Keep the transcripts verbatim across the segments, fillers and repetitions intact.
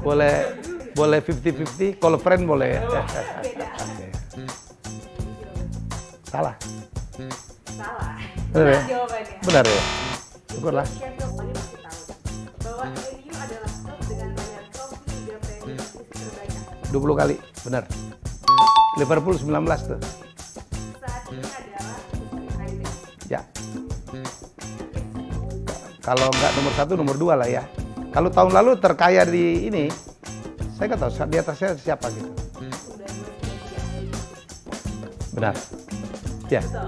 boleh boleh fifty fifty, kalau friend boleh. Salah. Salah. Benar ya? Jawabannya. Benar ya? Syukurlah. Sheffield United pasti tahu bahwa M U adalah klub dengan banyak trofi Liga Premier League terbanyak. dua puluh kali, benar. Liverpool sembilan belas tuh. Saat ini adalah United. Ya. Kalau nggak nomor satu, nomor dua lah ya. Kalau tahun lalu terkaya di ini, saya nggak tahu di atasnya siapa gitu. Sudah dua puluh tiga. Benar. Ya. Betul.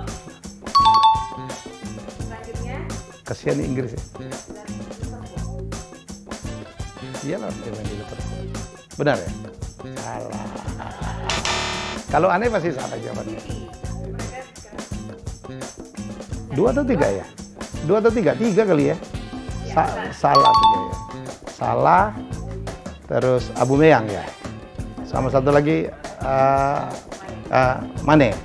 Selanjutnya Kasihan di Inggris ya. dari Liverpool. Iyalah, dia main di Liverpool. Benar ya? Salah. Kalau aneh pasti salah jawabannya. City. Mereka sekarang Dua atau tiga ya? Dua atau tiga? Tiga kali ya? Sa salah tiga ya. Salah. Terus Aubameyang ya. Sama satu lagi uh, uh, Mane.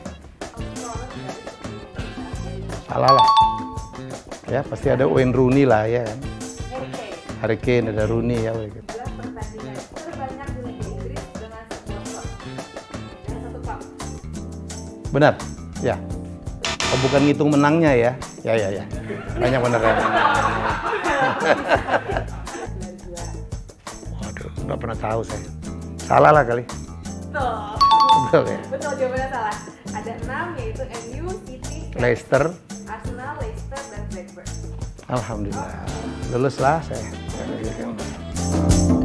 Salah lah. Ya pasti ada Wayne Rooney lah ya kan. Harry Kane, ada Rooney ya. Gitu. adalah pertandingan terbanyak di Liga Inggris dengan sebuah klub. Dengan satu klub. Benar? Ya. Oh, bukan ngitung menangnya ya? Ya, ya, ya. Banyak benar ya. Waduh, nggak pernah tahu saya. Salah lah kali. Betul. Betul ya? Betul, jawabannya salah. Ada enam yaitu M U, City, Leicester. Arsenal, Leicester, dan Blackburn. Alhamdulillah. Lulus lah saya.